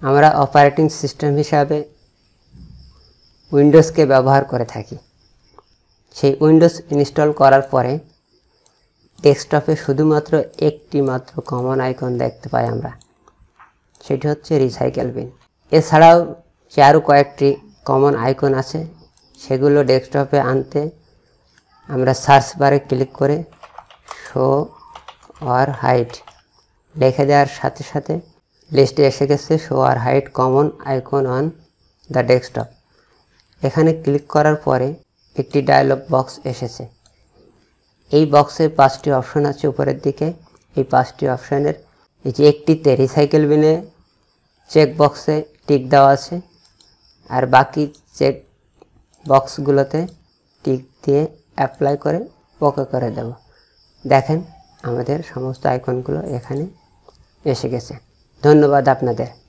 আমরা operating system হিসাবে উইন্ডোজকে ব্যবহার করে থাকি। সেই উইন্ডোজ ইনস্টল করার পরে ডেস্কটপে শুধুমাত্র একটি মাত্র কমন আইকন দেখতে পাই আমরা, সেটি হচ্ছে রিসাইকেল বিন। এছাড়াও যে আরও কয়েকটি কমন আইকন আছে, সেগুলো ডেস্কটপে আনতে আমরা সার্চ বারে ক্লিক করে শো অর হাইড লিখে দেওয়ার সাথে সাথে লিস্টে এসে গেছে show or hide common icon on the desktop. এখানে ক্লিক করার পরে একটি ডায়লগ বক্স এসেছে। এই বক্সে 5টি অপশন আছে উপরের দিকে। এই 5টি অপশানের এই যে একটিতে রিসাইকেল বিনে চেক বক্সে টিক দেওয়া আছে, আর বাকি চেক বক্সগুলোতে টিক দিয়ে অ্যাপ্লাই করে ওকে করে দেব। দেখেন আমাদের সমস্ত আইকনগুলো এখানে এসে গেছে। ধন্যবাদ আপনাদের।